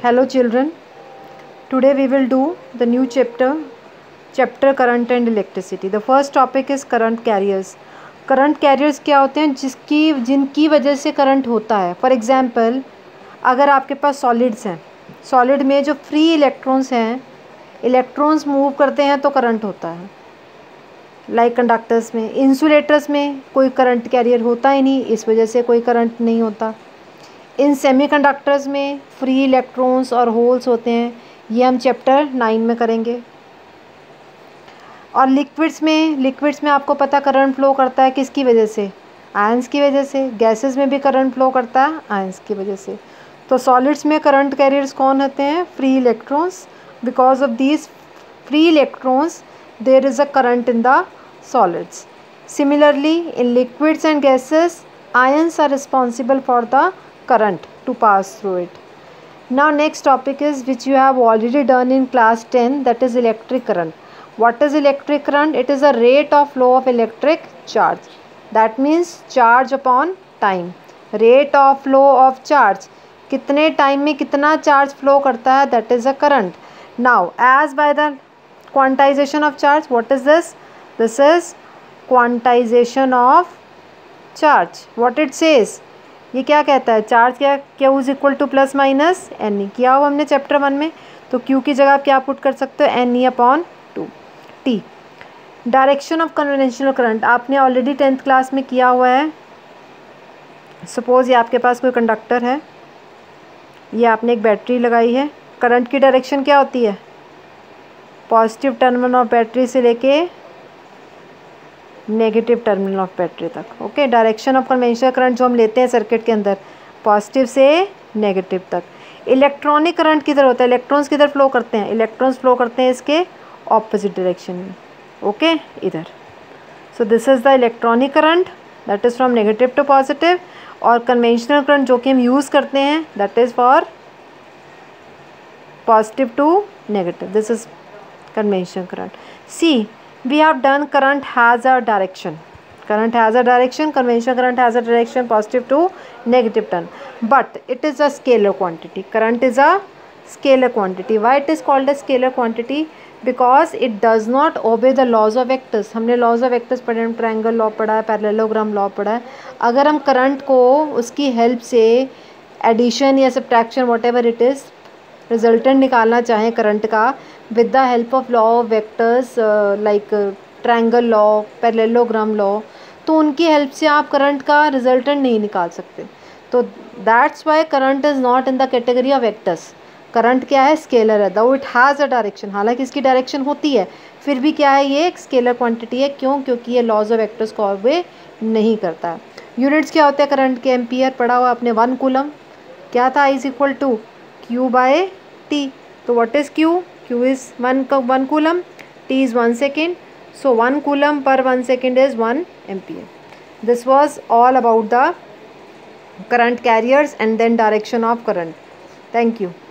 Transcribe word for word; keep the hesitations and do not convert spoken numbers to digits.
Hello children, today we will do the new chapter, chapter current and electricity. The first topic is current carriers. Current carriers क्या होते हैं? जिसकी जिनकी वजह से करंट होता है. फॉर एग्जाम्पल, अगर आपके पास सॉलिड्स हैं, सॉलिड में जो फ्री इलेक्ट्रॉन्स हैं, इलेक्ट्रॉन्स मूव करते हैं तो करंट होता है. लाइक कंडक्टर्स में, इंसुलेटर्स में कोई करंट कैरियर होता ही नहीं, इस वजह से कोई करंट नहीं होता. इन सेमीकंडक्टर्स में फ्री इलेक्ट्रॉन्स और होल्स होते हैं, ये हम चैप्टर नाइन में करेंगे. और लिक्विड्स में लिक्विड्स में आपको पता करंट फ्लो करता है किसकी वजह से? आयंस की वजह से. गैसेस में भी करंट फ्लो करता है आयंस की वजह से. तो सॉलिड्स में करंट कैरियर्स कौन होते हैं? Free electrons. Because of these free electrons there is a current in the solids. Similarly, in liquids and gases, ions are responsible for the current to pass through it. Now next topic is which you have already done in class ten, that is electric current. What is electric current? It is a rate of flow of electric charge. That means charge upon time. Rate of flow of charge. कितने time में कितना charge flow करता है, that is a current. Now as by the quantization of charge, what is this? This is quantization of charge. What it says? ये क्या कहता है? Charge क्या Q is equal to plus minus N E किया हो हमने chapter one में, तो Q की जगह आप क्या पुट कर सकते हो? N E upon two. T. Direction of conventional current आपने ऑलरेडी टेंथ क्लास में किया हुआ है. सपोज ये आपके पास कोई कंडक्टर है, ये आपने एक बैटरी लगाई है. करंट की डायरेक्शन क्या होती है? पॉजिटिव टर्मिनल ऑफ बैटरी से लेके नेगेटिव टर्मिनल ऑफ बैटरी तक. Okay, direction of conventional current जो हम लेते हैं सर्किट के अंदर, पॉजिटिव से नेगेटिव तक. इलेक्ट्रॉनिक करंट किधर होता है? इलेक्ट्रॉन्स किधर फ्लो करते हैं? इलेक्ट्रॉन्स फ्लो करते हैं इसके ऑपोजिट डायरेक्शन में. ओके, इधर. So this is the electronic current, that is from negative to positive. और कन्वेंशनल करंट जो कि हम यूज़ करते हैं, that is for positive to negative. This is conventional current. See, we have done current has a direction. Current has a direction. Conventional current has a direction, positive to negative turn. But it is a scalar quantity. Current is a scalar quantity. Why it is called a scalar quantity? Because it does not obey the laws of vectors. हमने laws of vectors पढ़े, triangle law पढ़ा है, parallelogram law पढ़ा है. अगर हम current को उसकी हेल्प से एडिशन या subtraction whatever it is resultant निकालना चाहें करंट का, with the help of law of vectors like triangle law, parallelogram law, तो उनकी हेल्प से आप करंट का रिजल्टेंट नहीं निकाल सकते. तो that's why current is not in the category of vectors. Current क्या है? स्केलर है. दो इट हैज़ अ डायरेक्शन, हालांकि इसकी डायरेक्शन होती है, फिर भी क्या है? ये एक स्केलर क्वांटिटी है. क्यों? क्योंकि ये लॉज ऑफ वेक्टर्स को ऑबे नहीं करता है. यूनिट्स क्या होते हैं करंट के? एम्पियर पढ़ा हुआ आपने. वन कूलम क्या था? Is equal to Q by T. तो what is Q? Q is one one coulomb, T is one second. So one coulomb per one second is one ampere. This was all about the current carriers and then direction of current. Thank you.